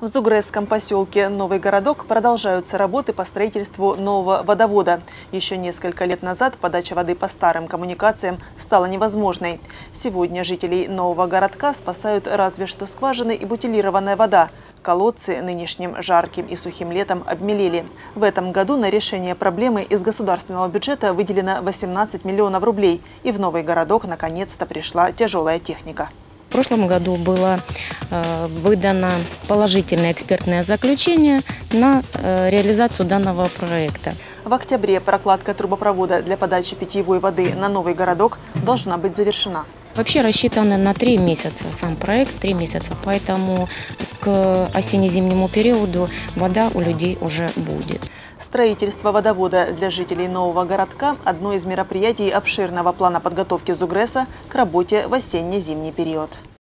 В Зугресском поселке Новый Городок продолжаются работы по строительству нового водовода. Еще несколько лет назад подача воды по старым коммуникациям стала невозможной. Сегодня жителей Нового Городка спасают разве что скважины и бутилированная вода. Колодцы нынешним жарким и сухим летом обмелели. В этом году на решение проблемы из государственного бюджета выделено 18 миллионов рублей. И в Новый Городок наконец-то пришла тяжелая техника. В прошлом году было выдано положительное экспертное заключение на реализацию данного проекта. В октябре прокладка трубопровода для подачи питьевой воды на Новый Городок должна быть завершена. Вообще рассчитаны на 3 месяца сам проект, 3 месяца, поэтому к осенне-зимнему периоду вода у людей уже будет. Строительство водовода для жителей Нового Городка – одно из мероприятий обширного плана подготовки Зугреса к работе в осенне-зимний период.